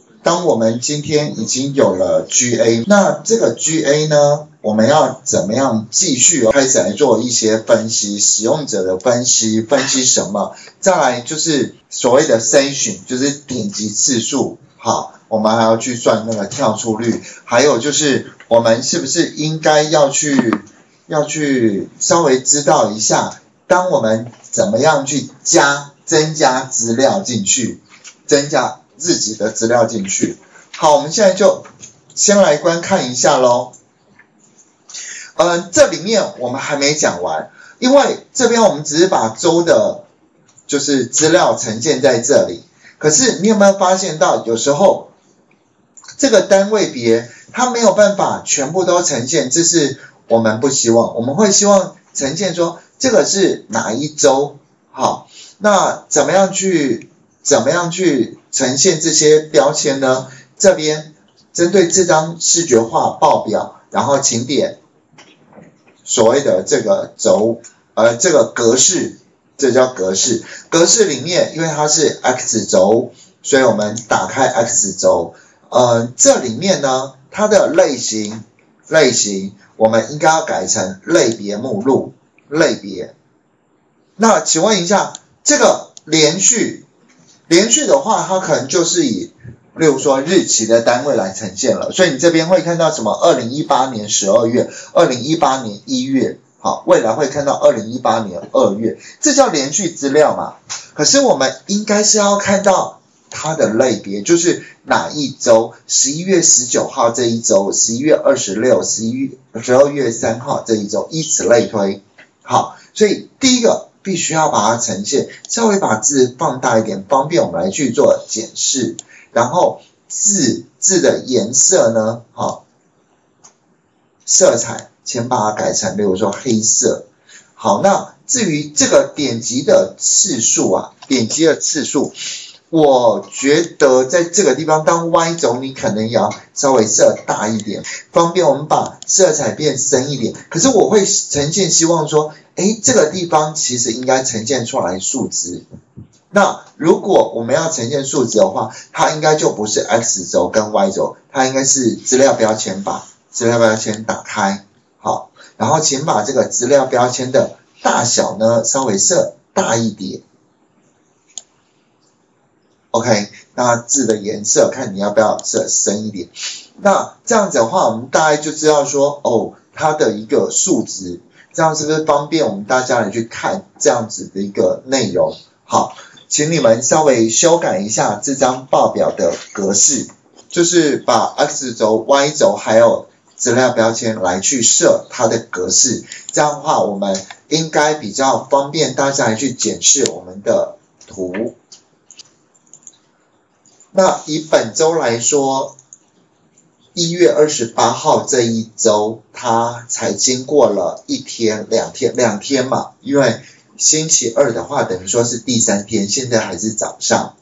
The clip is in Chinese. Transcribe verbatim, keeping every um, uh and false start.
当我们今天已经有了 G A， 那这个 G A 呢，我们要怎么样继续开始来做一些分析，使用者的分析，分析什么？再来就是所谓的筛选，就是点击次数，好，我们还要去算那个跳出率，还有就是我们是不是应该要去要去稍微知道一下，当我们怎么样去加增加资料进去，增加自己的资料进去。好，我们现在就先来观看一下咯。嗯，这里面我们还没讲完，因为这边我们只是把周的就是资料呈现在这里，可是你有没有发现到有时候这个单位别它没有办法全部都呈现，这是我们不希望，我们会希望呈现说这个是哪一周。好，那怎么样去怎么样去呈现这些标签呢？这边针对这张视觉化报表，然后请点所谓的这个轴，呃，这个格式，这叫格式。格式里面，因为它是 X 轴，所以我们打开 X 轴。呃，这里面呢，它的类型，类型，我们应该要改成类别目录，类别。那请问一下，这个连续，连续的话，它可能就是以例如说日期的单位来呈现了，所以你这边会看到什么二零一八年十二月，二零一八年一月，好，未来会看到二零一八年二月，这叫连续资料嘛。可是我们应该是要看到它的类别，就是哪一周，十一月十九号这一周，十一月二十六，十一月十二月三号这一周，以此类推。好，所以第一个必须要把它呈现，稍微把字放大一点，方便我们来去做检视。然后字字的颜色呢，好，色彩先把它改成，例如说黑色。好，那至于这个点击的次数啊，点击的次数，我觉得在这个地方当 Y 轴，你可能也要稍微设大一点，方便我们把色彩变深一点。可是我会呈现希望说，诶，这个地方其实应该呈现出来数值。那如果我们要呈现数值的话，它应该就不是 X 轴跟 Y 轴，它应该是资料标签把资料标签打开，好，然后请把这个资料标签的大小呢稍微设大一点。OK， 那字的颜色看你要不要设深一点。那这样子的话，我们大概就知道说，哦，它的一个数值，这样是不是方便我们大家来去看这样子的一个内容？好。请你们稍微修改一下这张报表的格式，就是把 X 轴、Y 轴还有资料标签来去设它的格式，这样的话我们应该比较方便大家来去检视我们的图。那以本周来说，一月二十八号这一周，它才经过了一天、两天、两天嘛，因为星期二的话，等于说是第三天，现在还是早上。